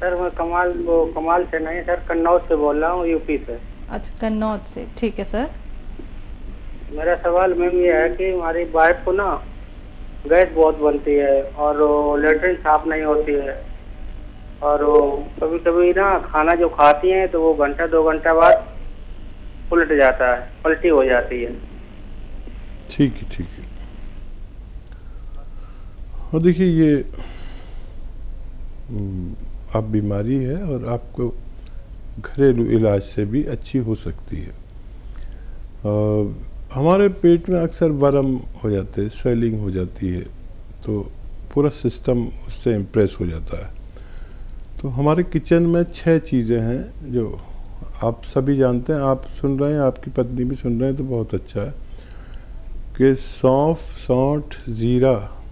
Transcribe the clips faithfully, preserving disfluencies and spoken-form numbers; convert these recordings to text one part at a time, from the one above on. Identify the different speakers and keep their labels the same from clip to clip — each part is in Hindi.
Speaker 1: सर मैं कमाल वो कमाल से नहीं सर, कन्नौज से बोल रहा हूँ, यूपी से।
Speaker 2: अच्छा, कन्नौज से, ठीक है सर।
Speaker 1: मेरा सवाल मैम ये है कि हमारी वाइफ को ना गैस बहुत बनती है और लेटरिन साफ नहीं होती है, और कभी कभी ना खाना जो खाती हैं तो वो घंटा दो घंटा बाद उलट जाता है, पलटी हो जाती है।
Speaker 3: ठीक है ठीक है। और देखिए ये हम्म, आप बीमारी है और आपको घरेलू इलाज से भी अच्छी हो सकती है। और हमारे पेट में अक्सर वर्म हो जाते हैं, स्वेलिंग हो जाती है, तो पूरा सिस्टम उससे इम्प्रेस हो जाता है। तो हमारे किचन में छह चीज़ें हैं जो आप सभी जानते हैं, आप सुन रहे हैं, आपकी पत्नी भी सुन रहे हैं, तो बहुत अच्छा है कि सौंफ, सौंठ, ज़ीरा,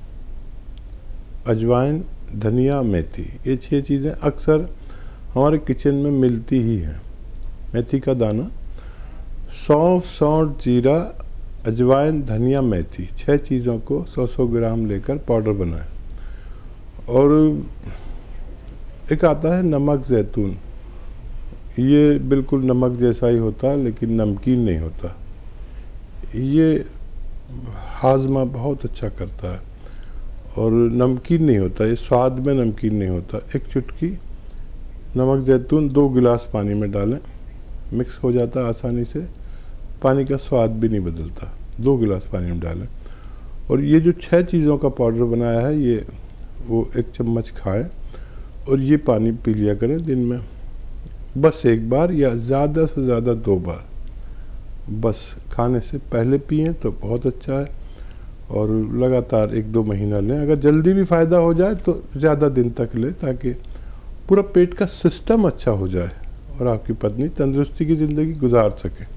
Speaker 3: अजवाइन, धनिया, मेथी, ये छह चीज़ें अक्सर हमारे किचन में मिलती ही हैं। मेथी का दाना, सौंफ, सौंठ, जीरा, अजवाइन, धनिया, मेथी, छह चीज़ों को सौ सौ ग्राम लेकर पाउडर बनाएं। और एक आता है नमक ज़ैतून, ये बिल्कुल नमक जैसा ही होता है लेकिन नमकीन नहीं होता। ये हाजमा बहुत अच्छा करता है और नमकीन नहीं होता, ये स्वाद में नमकीन नहीं होता। एक चुटकी नमक ज़ैतून दो गिलास पानी में डालें, मिक्स हो जाता है आसानी से, पानी का स्वाद भी नहीं बदलता। दो गिलास पानी में डालें और ये जो छह चीज़ों का पाउडर बनाया है ये वो एक चम्मच खाएं और ये पानी पी लिया करें दिन में, बस एक बार या ज़्यादा से ज़्यादा दो बार, बस खाने से पहले पिएं तो बहुत अच्छा है। और लगातार एक दो महीना लें, अगर जल्दी भी फ़ायदा हो जाए तो ज़्यादा दिन तक लें, ताकि पूरा पेट का सिस्टम अच्छा हो जाए और आपकी पत्नी तंदुरुस्ती की ज़िंदगी गुजार सके।